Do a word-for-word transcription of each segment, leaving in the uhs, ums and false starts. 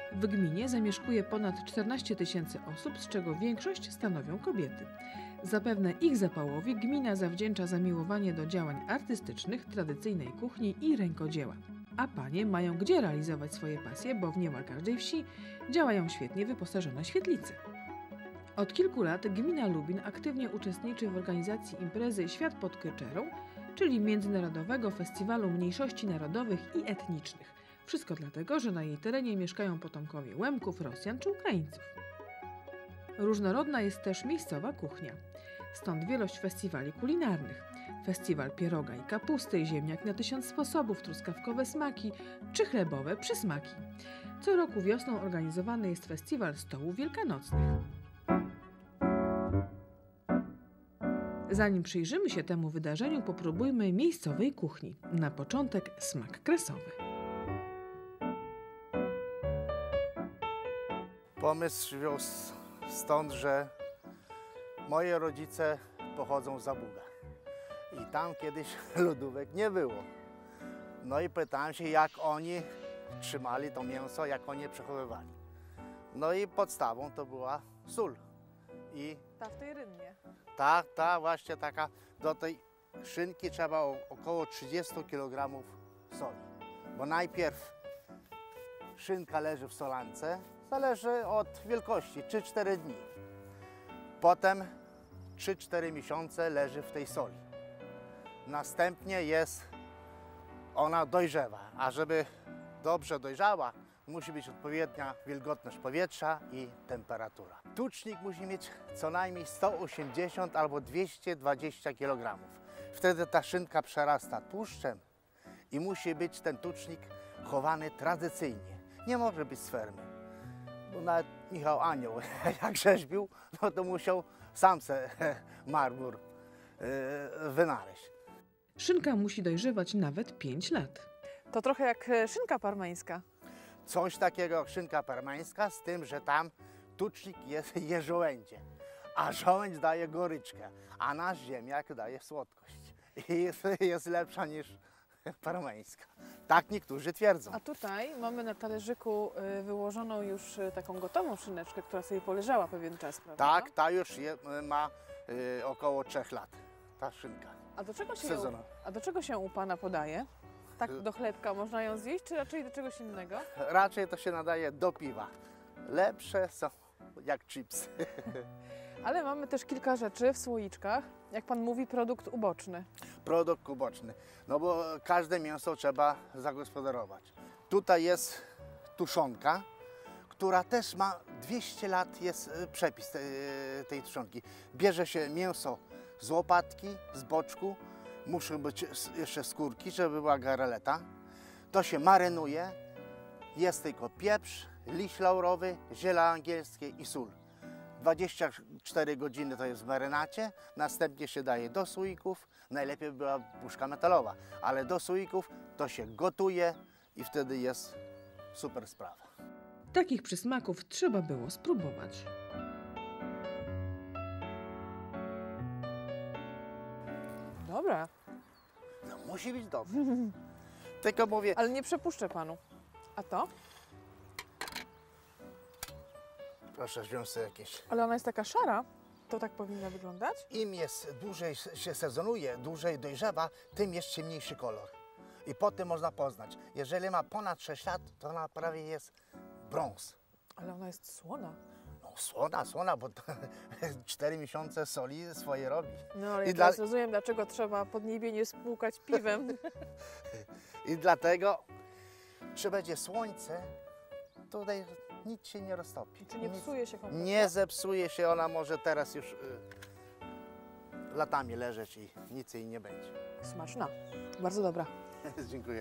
W gminie zamieszkuje ponad czternaście tysięcy osób, z czego większość stanowią kobiety. Zapewne ich zapałowi gmina zawdzięcza zamiłowanie do działań artystycznych, tradycyjnej kuchni i rękodzieła. A panie mają gdzie realizować swoje pasje, bo w niemal każdej wsi działają świetnie wyposażone świetlice. Od kilku lat gmina Lubin aktywnie uczestniczy w organizacji imprezy Świat pod Kyczerą, czyli Międzynarodowego Festiwalu Mniejszości Narodowych i Etnicznych. Wszystko dlatego, że na jej terenie mieszkają potomkowie Łemków, Rosjan czy Ukraińców. Różnorodna jest też miejscowa kuchnia. Stąd wielość festiwali kulinarnych. Festiwal pieroga i kapusty, ziemniak na tysiąc sposobów, truskawkowe smaki czy chlebowe przysmaki. Co roku wiosną organizowany jest festiwal stołów wielkanocnych. Zanim przyjrzymy się temu wydarzeniu, popróbujmy miejscowej kuchni. Na początek smak kresowy. Pomysł wziął stąd, że moi rodzice pochodzą z Zabuga i tam kiedyś lodówek nie było. No i pytałem się, jak oni trzymali to mięso, jak oni je przechowywali. No i podstawą to była sól. I ta w tej rynnie. Ta, ta właśnie taka, do tej szynki trzeba około trzydzieści kilogramów soli. Bo najpierw szynka leży w solance, zależy od wielkości, trzy cztery dni. Potem trzy cztery miesiące leży w tej soli. Następnie jest, ona dojrzewa, a żeby dobrze dojrzała, musi być odpowiednia wilgotność powietrza i temperatura. Tucznik musi mieć co najmniej sto osiemdziesiąt albo dwieście dwadzieścia kilogramów. Wtedy ta szynka przerasta tłuszczem i musi być ten tucznik chowany tradycyjnie. Nie może być z fermy. Bo nawet Michał Anioł, jak rzeźbił, no to musiał sam se marmur yy, wynaleźć. Szynka musi dojrzewać nawet pięć lat. To trochę jak szynka parmeńska. Coś takiego jak szynka parmeńska, z tym, że tam tucznik jest, jest żołędziem, a żołędź daje goryczkę, a nasz ziemniak daje słodkość i jest, jest lepsza niż parmeńska. Tak niektórzy twierdzą. A tutaj mamy na talerzyku wyłożoną już taką gotową szyneczkę, która sobie poleżała pewien czas, prawda? Tak, ta już je, ma y, około trzech lat, ta szynka. A do czego się, ją, a do czego się u Pana podaje? Tak do chlebka można ją zjeść, czy raczej do czegoś innego? Raczej to się nadaje do piwa. Lepsze są jak chipsy. Ale mamy też kilka rzeczy w słoiczkach. Jak Pan mówi, produkt uboczny. Produkt uboczny. No bo każde mięso trzeba zagospodarować. Tutaj jest tuszonka, która też ma dwieście lat, jest przepis tej, tej tuszonki. Bierze się mięso z łopatki, z boczku. Muszą być jeszcze skórki, żeby była gareleta. To się marynuje. Jest tylko pieprz, liść laurowy, ziele angielskie i sól. dwadzieścia cztery godziny to jest w marynacie. Następnie się daje do słoików. Najlepiej by była puszka metalowa, ale do słoików to się gotuje i wtedy jest super sprawa. Takich przysmaków trzeba było spróbować. Dobra. No musi być dobre. Tylko mówię... Ale nie przepuszczę Panu. A to? Proszę wziąć sobie jakieś... Ale ona jest taka szara. To tak powinna wyglądać? Im jest dłużej się sezonuje, dłużej dojrzewa, tym jest ciemniejszy kolor. I po tym można poznać. Jeżeli ma ponad sześć lat, to ona prawie jest brąz. Ale ona jest słona. No słona, słona, bo cztery miesiące soli swoje robi. No ale I ja dla... teraz rozumiem, dlaczego trzeba podniebienie spłukać piwem. I dlatego, czy będzie słońce, tutaj nic się nie roztopi. Czy nie psuje się kompletnie? Nie zepsuje się, ona może teraz już y, latami leżeć i nic jej nie będzie. Smaczna. Bardzo dobra. Dziękuję.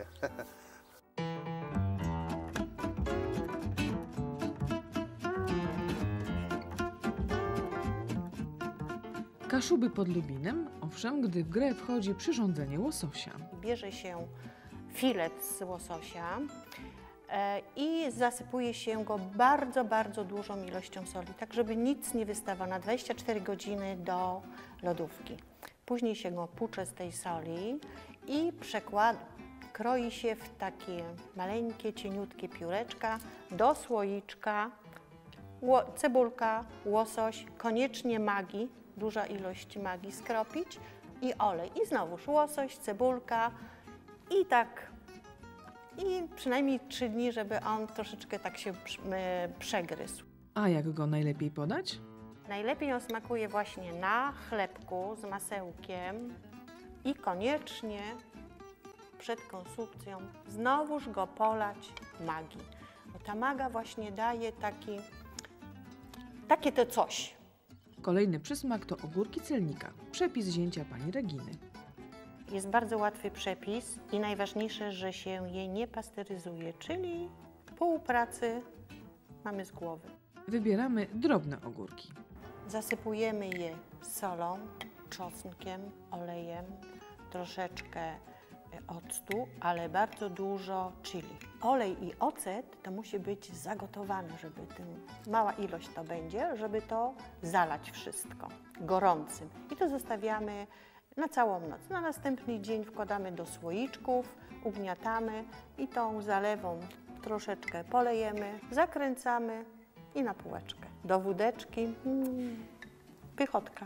Kaszuby pod Lubinem, owszem, gdy w grę wchodzi przyrządzenie łososia. Bierze się filet z łososia i zasypuje się go bardzo, bardzo dużą ilością soli, tak żeby nic nie wystawało na dwadzieścia cztery godziny do lodówki. Później się go pucze z tej soli i przekłada, kroi się w takie maleńkie, cieniutkie pióreczka do słoiczka, ło, cebulka, łosoś, koniecznie magii, duża ilość magii skropić i olej. I znowuż łosoś, cebulka i tak, i przynajmniej trzy dni, żeby on troszeczkę tak się przegryzł. A jak go najlepiej podać? Najlepiej on smakuje właśnie na chlebku z masełkiem i koniecznie przed konsumpcją znowuż go polać magii. Bo ta maga właśnie daje taki, takie to coś. Kolejny przysmak to ogórki celnika. Przepis zięcia pani Reginy. Jest bardzo łatwy przepis i najważniejsze, że się je nie pasteryzuje, czyli pół pracy mamy z głowy. Wybieramy drobne ogórki. Zasypujemy je solą, czosnkiem, olejem, troszeczkę octu, ale bardzo dużo chili. Olej i ocet to musi być zagotowane, żeby tym, mała ilość to będzie, żeby to zalać wszystko gorącym. I to zostawiamy na całą noc. Na następny dzień wkładamy do słoiczków, ugniatamy i tą zalewą troszeczkę polejemy, zakręcamy i na półeczkę. Do wódeczki, mm, pychotka.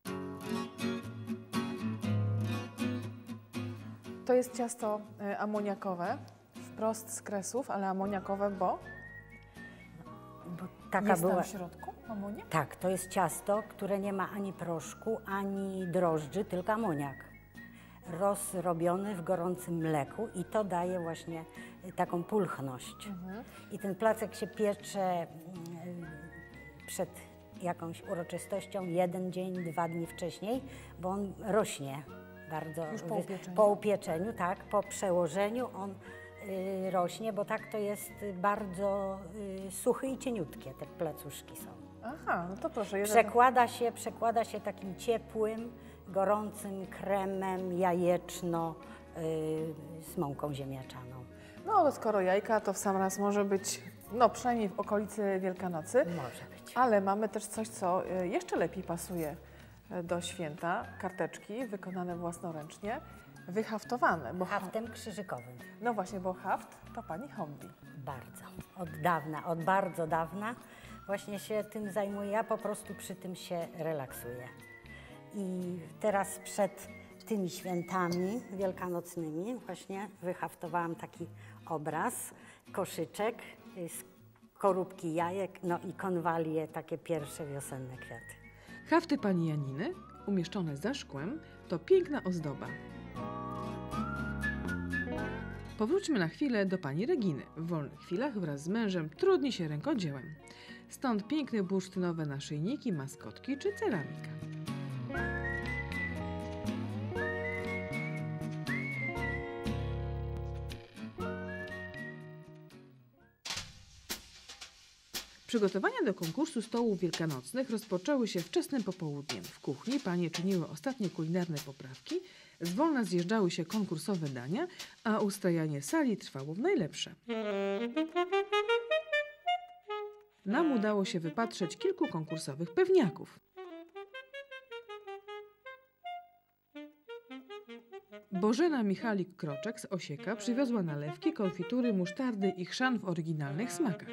To jest ciasto y, amoniakowe, wprost z Kresów, ale amoniakowe, bo Bo taka jest była. tam w środku amoniak? Tak, to jest ciasto, które nie ma ani proszku, ani drożdży, tylko amoniak. Rozrobiony w gorącym mleku i to daje właśnie taką pulchność. Mhm. I ten placek się piecze mm, przed jakąś uroczystością, jeden dzień, dwa dni wcześniej, bo on rośnie bardzo. Już po wy- upieczeniu. Po upieczeniu, tak, po przełożeniu on y, rośnie, bo tak to jest bardzo y, suchy i cieniutkie te placuszki są. Aha, no to proszę. jeden- Przekłada się, przekłada się takim ciepłym, gorącym kremem jajeczno y, z mąką ziemniaczaną. No ale skoro jajka, to w sam raz może być, no przynajmniej w okolicy Wielkanocy. Może być. Ale mamy też coś, co y, jeszcze lepiej pasuje y, do święta. Karteczki wykonane własnoręcznie, wyhaftowane. Bo ha- Haftem krzyżykowym. no właśnie, bo haft to pani hobby. Bardzo. Od dawna, od bardzo dawna właśnie się tym zajmuję. Ja po prostu przy tym się relaksuję. I teraz przed tymi świętami wielkanocnymi właśnie wyhaftowałam taki obraz, koszyczek z korupki jajek, no i konwalie, takie pierwsze wiosenne kwiaty. Hafty pani Janiny, umieszczone za szkłem, to piękna ozdoba. Powróćmy na chwilę do pani Reginy. W wolnych chwilach wraz z mężem trudni się rękodziełem. Stąd piękne bursztynowe naszyjniki, maskotki czy ceramika. Przygotowania do konkursu stołów wielkanocnych rozpoczęły się wczesnym popołudniem. W kuchni panie czyniły ostatnie kulinarne poprawki, zwolna zjeżdżały się konkursowe dania, a ustrajanie sali trwało w najlepsze. Nam udało się wypatrzeć kilku konkursowych pewniaków. Bożena Michalik-Kroczek z Osieka przywiozła nalewki, konfitury, musztardy i chrzan w oryginalnych smakach.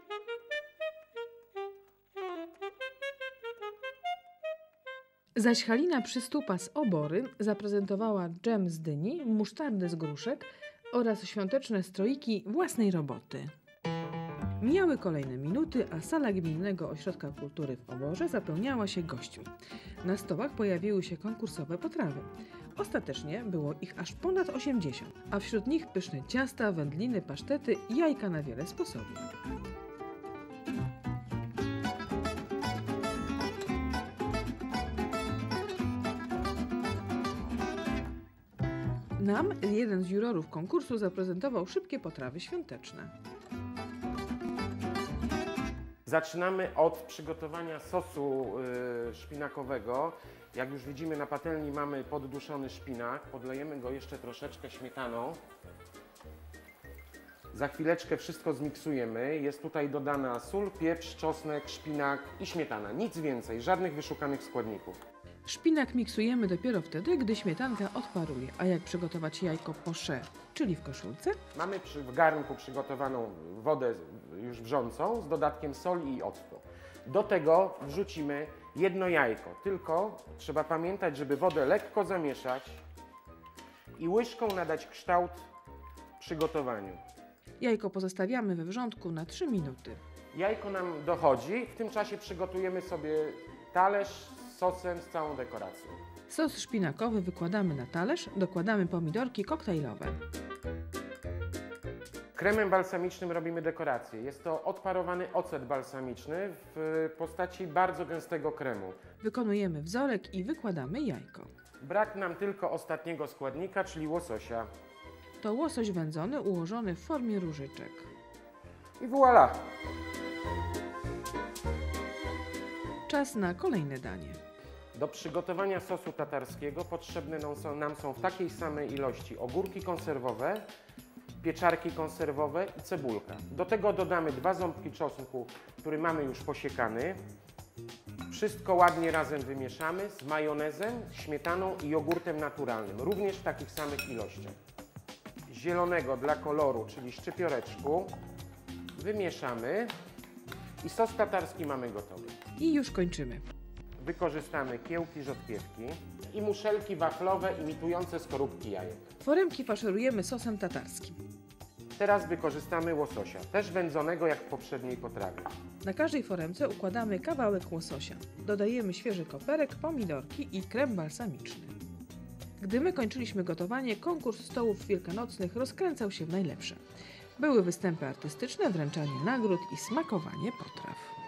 Zaś Halina Przystupa z Obory zaprezentowała dżem z dyni, musztardy z gruszek oraz świąteczne stroiki własnej roboty. Mijały kolejne minuty, a sala Gminnego Ośrodka Kultury w Oborze zapełniała się gośćmi. Na stołach pojawiły się konkursowe potrawy. Ostatecznie było ich aż ponad osiemdziesiąt, a wśród nich pyszne ciasta, wędliny, pasztety i jajka na wiele sposobów. Nam jeden z jurorów konkursu zaprezentował szybkie potrawy świąteczne. Zaczynamy od przygotowania sosu y, szpinakowego. Jak już widzimy, na patelni mamy podduszony szpinak. Podlejemy go jeszcze troszeczkę śmietaną. Za chwileczkę wszystko zmiksujemy. Jest tutaj dodana sól, pieprz, czosnek, szpinak i śmietana. Nic więcej, żadnych wyszukanych składników. Szpinak miksujemy dopiero wtedy, gdy śmietanka odparuje. A jak przygotować jajko poché, czyli w koszulce? Mamy przy, w garnku przygotowaną wodę już wrzącą z dodatkiem soli i octu. Do tego wrzucimy jedno jajko, tylko trzeba pamiętać, żeby wodę lekko zamieszać i łyżką nadać kształt przygotowaniu. Jajko pozostawiamy we wrzątku na trzy minuty. Jajko nam dochodzi, w tym czasie przygotujemy sobie talerz z sosem, z całą dekoracją. Sos szpinakowy wykładamy na talerz, dokładamy pomidorki koktajlowe. Kremem balsamicznym robimy dekorację. Jest to odparowany ocet balsamiczny w postaci bardzo gęstego kremu. Wykonujemy wzorek i wykładamy jajko. Brak nam tylko ostatniego składnika, czyli łososia. To łosoś wędzony ułożony w formie różyczek. I voilà! Czas na kolejne danie. Do przygotowania sosu tatarskiego potrzebne nam są, nam są w takiej samej ilości ogórki konserwowe, pieczarki konserwowe i cebulka. Do tego dodamy dwa ząbki czosnku, który mamy już posiekany. Wszystko ładnie razem wymieszamy z majonezem, śmietaną i jogurtem naturalnym, również w takich samych ilościach. Zielonego dla koloru, czyli szczypioreczku, wymieszamy i sos tatarski mamy gotowy. I już kończymy. Wykorzystamy kiełki rzodkiewki i muszelki waflowe imitujące skorupki jajek. Foremki faszerujemy sosem tatarskim. Teraz wykorzystamy łososia, też wędzonego jak w poprzedniej potrawie. Na każdej foremce układamy kawałek łososia. Dodajemy świeży koperek, pomidorki i krem balsamiczny. Gdy my kończyliśmy gotowanie, konkurs stołów wielkanocnych rozkręcał się w najlepsze. Były występy artystyczne, wręczanie nagród i smakowanie potraw.